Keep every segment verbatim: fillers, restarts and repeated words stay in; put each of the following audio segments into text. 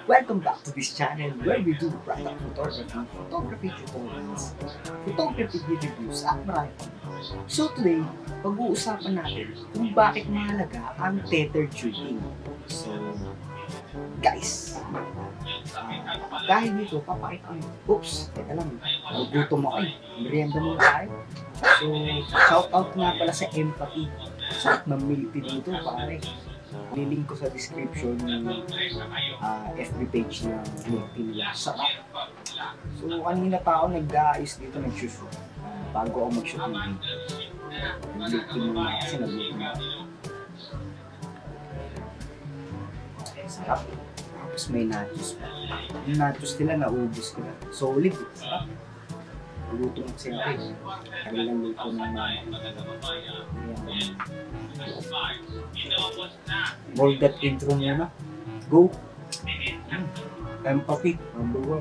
Welcome back to this channel where we do product photography, photography tutorials, photography reviews at marami pa. So today, pag-uusapan natin kung bakit mahalaga ang tethered shooting. So, guys, uh, dahil dito, papakita ko, oops, teka lang, nagugutom ako eh, merienda muna tayo. So, shoutout nga pala sa Empathy. Sarap ng milk tea dito, pare. Lilink ko sa description yung uh, F B page ng milk tea nila. Sarap. So, kanina pa ako nag-aayos dito, nag-shoot. Bago ako mag-shoot ng video. Milk tea muna kasi nagutom ako. Sarap. Tapos may nachos pa. Yung nachos nila, naubos ko na. Solid. Sarap. Luto kasi ako eh. Kailang luto ng mama. Roll that intro muna. Go! Hmm. Empathy, number one.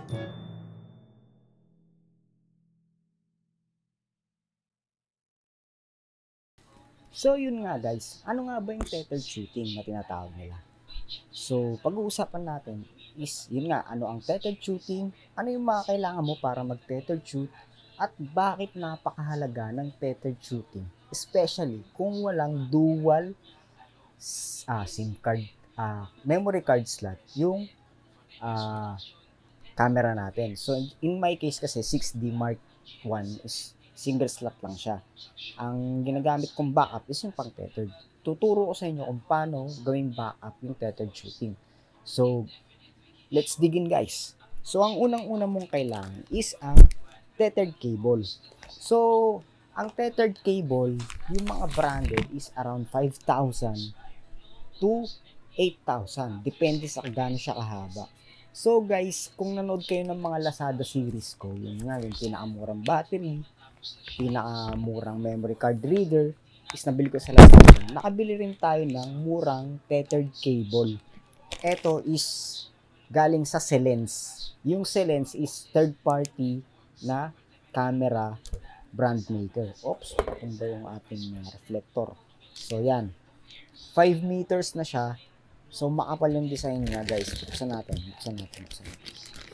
So yun nga guys, ano nga ba yung tethered shooting na tinatawag nila? So pag-uusapan natin is yun nga, ano ang tethered shooting, ano yung mga kailangan mo para mag-tethered shoot, at bakit napakahalaga ng tethered shooting, especially kung walang dual uh, SIM card, uh, memory card slot yung uh, camera natin. So in my case kasi six D Mark one is single slot lang siya. Ang ginagamit kong backup is yung pang tethered. Tuturo ko sa inyo kung paano gawing backup yung tethered shooting. So let's dig in guys. So ang unang-unang mong kailangan is ang tethered cable. So ang tethered cable, yung mga branded is around five thousand to eight thousand. Depende sa gaano siya kahaba. So guys, kung nanood kayo ng mga Lazada series ko, yun nga, yung pinakamurang battery, pinakamurang memory card reader, is nabili ko sa Lazada. Nakabili rin tayo ng murang tethered cable. Ito is galing sa Celens. Yung Celens is third party na camera brand maker. Oops, patumba yung ating uh, reflector. So yan, five meters na siya. So makapal yung design niya guys. Buksan natin, buksan natin, buksan natin.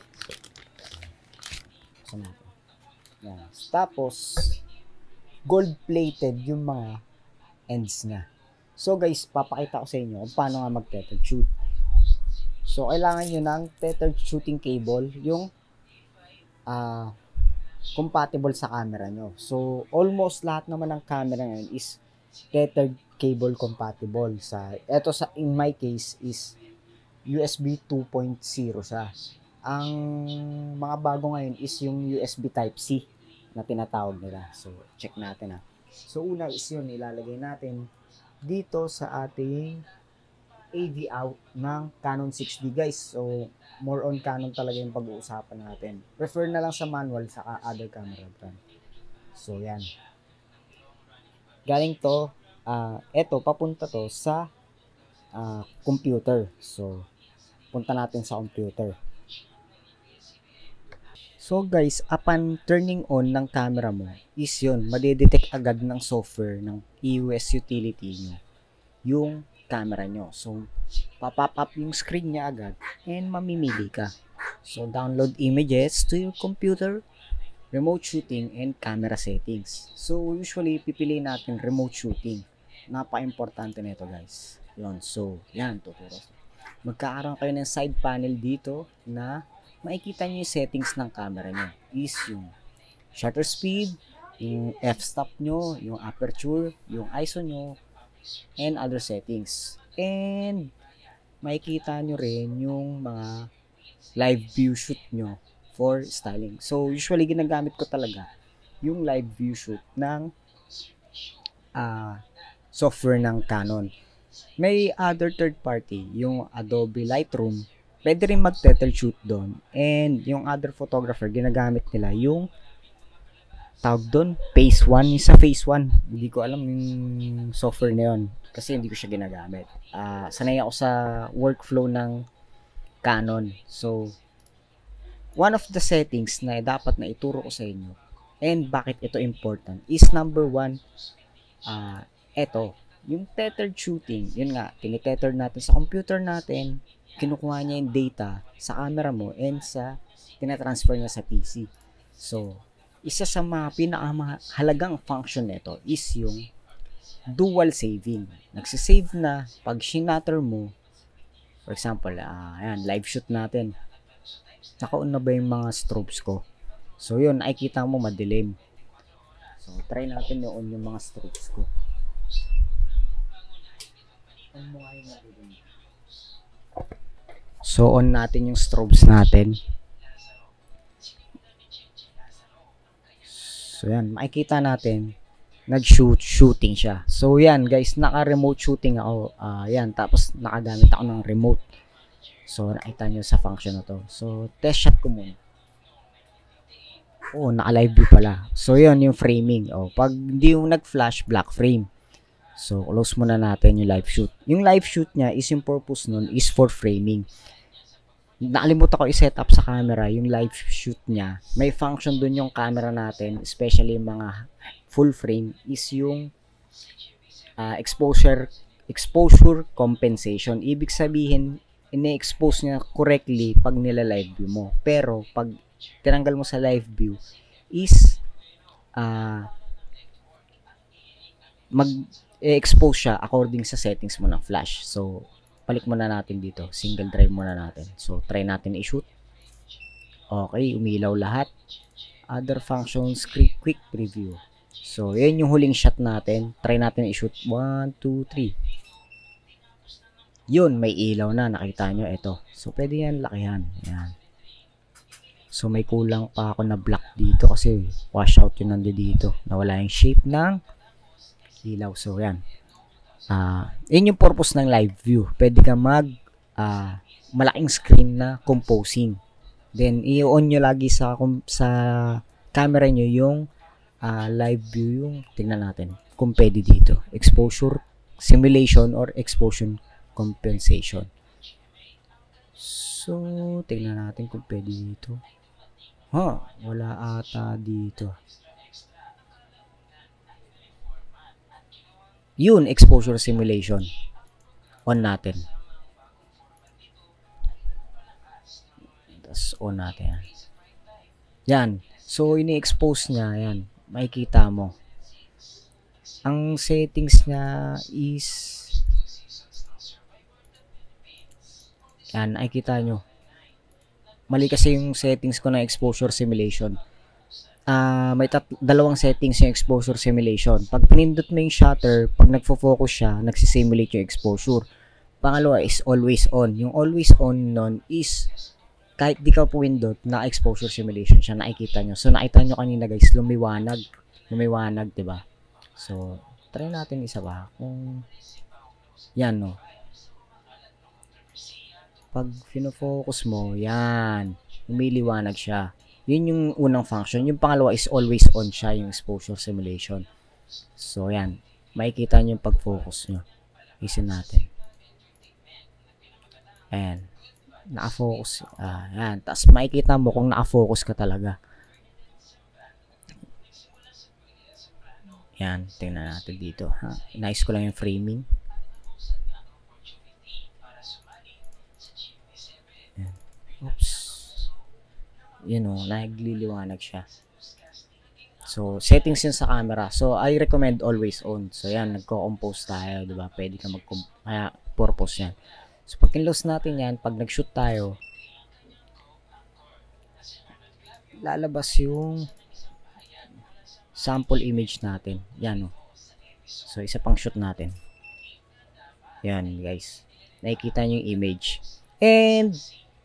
Buksan natin. Yan. Tapos gold plated yung mga ends niya. So guys, papakita ko sa inyo kung paano nga mag-tethered shoot. So, kailangan nyo ng tethered shooting cable, yung uh, compatible sa camera nyo. So, almost lahat naman ng camera ngayon is tethered cable compatible. Sa, eto sa, in my case, is U S B two point oh siya. Ang mga bago ngayon is yung U S B Type-C na tinatawag nila. So, check natin ha. So, una is yun, ilalagay natin dito sa ating A V out ng Canon six D guys. So more on Canon talaga yung pag-uusapan natin. Refer na lang sa manual sa other camera brand. So yan. Galing to, uh, eto papunta to sa uh, computer. So punta natin sa computer. So guys, upon turning on ng camera mo, is yun, madidetect agad ng software ng E O S utility nyo yung camera nyo. So, papop up yung screen niya agad and mamimili ka. So, download images to your computer, remote shooting, and camera settings. So, usually, pipili natin remote shooting. Napaka-importante nito guys. Yun. So, yan, tuturo. Magkakaroon kayo ng side panel dito na makikita nyo yung settings ng camera nyo. Is yung shutter speed, yung f-stop nyo, yung aperture, yung I S O nyo, and other settings. And makikita nyo rin yung mga live view shoot nyo for styling. So usually ginagamit ko talaga yung live view shoot ng uh, software ng Canon. May other third party, yung Adobe Lightroom, pwede rin mag-tethered shoot doon. And yung other photographer, ginagamit nila yung tawag doon, Phase one. Yung sa Phase one, hindi ko alam yung software na yun kasi hindi ko siya ginagamit. Uh, sanay ako sa workflow ng Canon. So, one of the settings na dapat na ituro ko sa inyo and bakit ito important is number one, uh, eto, Yung tethered shooting, yun nga, tinitether natin sa computer natin, kinukuha niya yung data sa camera mo and sa tinatransfer niya sa P C. So, isa sa mga pinakamahalagang function nito is yung dual saving. Nagsisave na pag shinatter mo, for example, uh, ayan, live shoot natin. Naka-on na ba yung mga strobes ko? So, yun, ay kita mo madilim. So, try natin i-on yung mga strobes ko. So, on natin yung strobes natin. So, yan. Makikita natin, nag-shoot, shooting siya. So, yan, guys. Naka-remote shooting ako. Uh, yan. Tapos, nakagamit ako ng remote. So, nakita nyo sa function na to. So, test shot ko muna. Oo, naka-live view pala. So, yan yung framing. Oh, pag hindi yung nag-flash, black frame. So, close muna natin yung live shoot. Yung live shoot niya is yung purpose nun is for framing. Nakalimutan ko i-set up sa camera yung live shoot niya. May function dun yung camera natin, especially yung mga full frame, is yung uh, exposure exposure compensation. Ibig sabihin, ini-expose niya correctly pag nila-live view mo. Pero, pag tinanggal mo sa live view, is uh, mag i-expose siya according sa settings mo ng flash. So, balik muna natin dito. Single drive muna natin. So, try natin i-shoot. Okay, umilaw lahat. Other functions, quick, quick preview. So, yan yung huling shot natin. Try natin i-shoot. one, two, three. Yun, may ilaw na. Nakita nyo, ito. So, pwede yan lakihan. Yan. So, may kulang pa ako na black dito kasi wash out yun nandito dito. Nawala yung shape ng ilaw. So, yan. Uh, yun yung purpose ng live view. Pwede ka mag uh, malaking screen na composing. Then, i-on nyo lagi sa, sa camera nyo yung uh, live view. Yung, tingnan natin kung pwede dito. Exposure simulation or exposure compensation. So, tingnan natin kung pwede dito. Huh, wala ata dito. Yun, exposure simulation. On natin. Tapos, on natin. Yan. So, ini-expose niya. Yan. Makikita mo. Ang settings niya is yan. Nakikita nyo. Mali kasi yung settings ko na exposure simulation. Uh, may tat dalawang settings yung exposure simulation. Pag pinindot mo yung shutter, pag nagfo-focus siya, nagsisimulate yung exposure. Pangalawa is always on. Yung always on nun is kahit di ka po pindot, na-exposure simulation siya. Nakikita nyo. So, nakita nyo kanina guys, lumiwanag. Lumiwanag, diba? So, try natin isa ba? Kung yan, no? Pag fino-focus mo, yan. Lumiliwanag siya. Yun yung unang function. Yung pangalawa is always on siya, yung exposure simulation. So, yan. Makikita nyo yung pag-focus nyo. Isin natin. Ayan. Naka-focus. Ah, yan. Tapos, makikita mo kung naka-focus ka talaga. Yan. Tingnan natin dito. Ha? Nice ko lang yung framing. Yan. Oops. Yun o, nagliliwanag siya. So, settings yun sa camera. So, I recommend always on. So, yan, nagko-compose tayo, diba? Pwede ka mag-compose. Kaya, purpose yan. So, pag kinlose natin yan, pag nag-shoot tayo, lalabas yung sample image natin. Yan o. So, isa pang shoot natin. Yan, guys. Nakikita nyo yung image. And,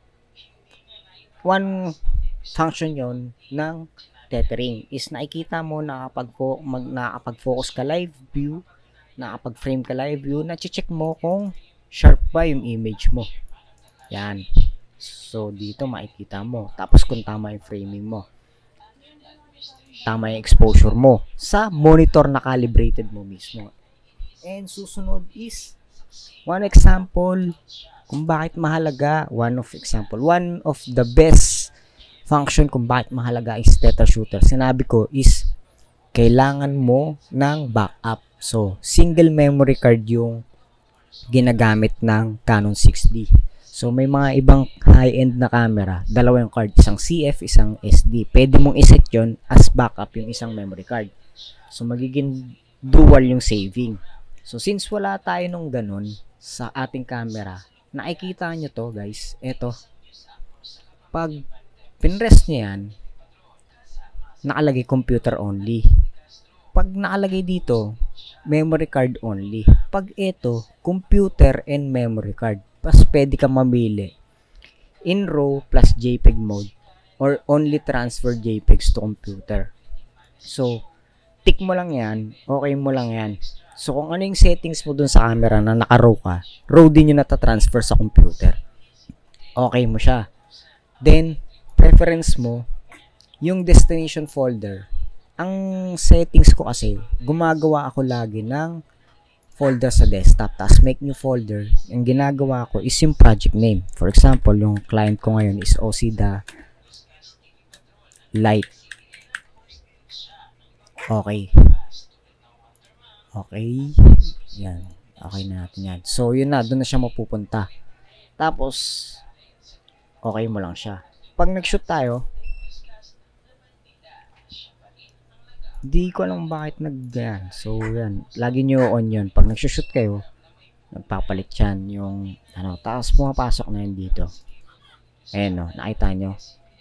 one function yon ng tethering is nakikita mo na kapag mag nakapag-focus ka live view, nakapag-frame ka live view, na-check mo kung sharp ba yung image mo. Yan. So, dito makikita mo. Tapos kung tama yung framing mo. Tama yung exposure mo sa monitor na calibrated mo mismo. And susunod is one example kung bakit mahalaga. One of example. One of the best function kung bakit mahalaga is tether shooter. Sinabi ko is kailangan mo ng backup. So, single memory card yung ginagamit ng Canon six D. So, may mga ibang high-end na camera, dalawa yung card, isang C F, isang S D. Pwede mong iset yon as backup yung isang memory card. So, magiging dual yung saving. So, since wala tayo nung ganun sa ating camera, nakikita nyo to guys, eto. Pag pinrest nyo yan, nakalagay computer only. Pag nakalagay dito, memory card only. Pag ito, computer and memory card. Pas pwede ka mamili in RAW plus JPEG mode or only transfer JPEGs to computer. So, tick mo lang yan, okay mo lang yan. So, kung ano yung settings mo dun sa camera na naka-RAW ka, RAW din yung nata-transfer sa computer. Okay mo siya. Then, preference mo, yung destination folder. Ang settings ko kasi, gumagawa ako lagi ng folder sa desktop, tapos make new folder. Yung ginagawa ko is yung project name. For example, yung client ko ngayon is Osida Light. Okay. Okay. Yan. Okay na natin yan. So, yun na. Doon na siya mapupunta. Tapos, okay mo lang siya. Pag nag-shoot tayo, di ko alam bakit nag-yan. So, yan. Lagi nyo on yun. Pag nag-shoot kayo, nagpapalit yan yung, ano, tapos pumapasok na yun dito. Ayan, no. Nakita nyo.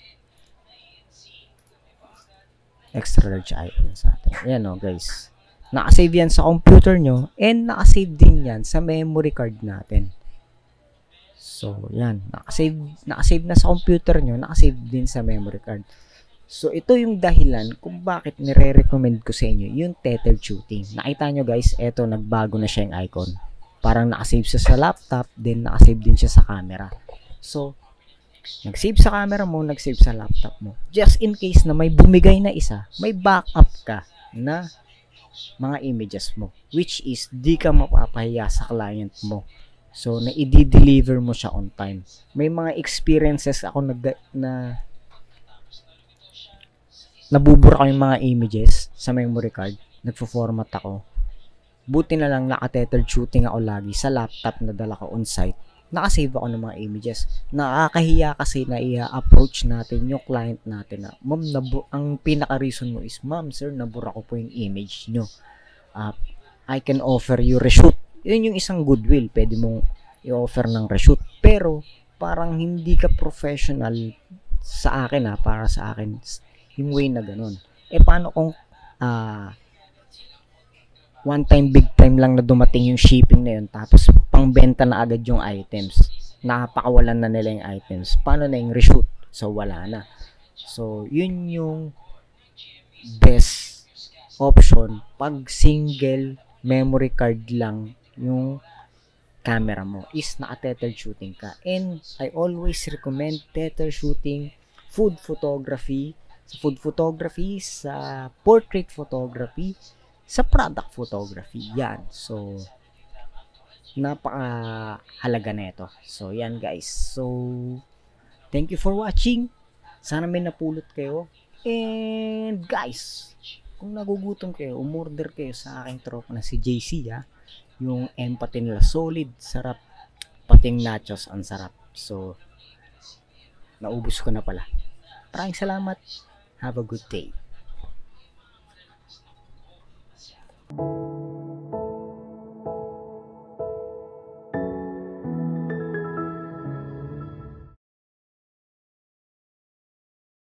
Extra large icons natin. Ayan, no, guys. Nakasave yan sa computer nyo and nakasave din yan sa memory card natin. So, yan. Nakasave, nakasave na sa computer nyo, nakasave din sa memory card. So, ito yung dahilan kung bakit nire-recommend ko sa inyo yung tethered shooting. Nakita nyo guys, eto, nagbago na siya yung icon. Parang nakasave siya sa laptop, then nakasave din siya sa camera. So, nag-save sa camera mo, nag-save sa laptop mo. Just in case na may bumigay na isa, may backup ka na mga images mo. Which is, di ka mapapahiya sa client mo. So, na i-deliver mo siya on time. May mga experiences ako na, na nabubura ko yung mga images sa memory card. Nagfo-format ako. Buti na lang naka-tethered shooting ako lagi sa laptop na dala ko on-site. Nakasave ako ng mga images. Nakakahiya kasi na i-approach natin yung client natin na, ma'am, ang pinaka-reason mo is, ma'am, sir, nabura ko po yung image nyo. Uh, I can offer you reshoot. Yun yung isang goodwill. Pwede mong i-offer ng reshoot. Pero, parang hindi ka professional sa akin ha, para sa akin yung way na ganun. Eh, paano kung uh, one time, big time lang na dumating yung shipping na yun, tapos pangbenta na agad yung items. Nakapakawalan na nila yung items. Paano na yung reshoot? So, wala na. So, yun yung best option pag single memory card lang yung camera mo is naka-tethered shooting ka. And I always recommend tether shooting, food photography, sa food photography, sa portrait photography, sa product photography. Yan. So, napakahalaga na ito. So, yan guys. So, thank you for watching. Sana may napulot kayo. And guys, kung nagugutom kayo, umorder kayo sa aking tropa na si J C ha. Yung empathy nila solid, sarap. Pating nachos, ang sarap. So, naubos ko na pala. Maraming salamat. Have a good day.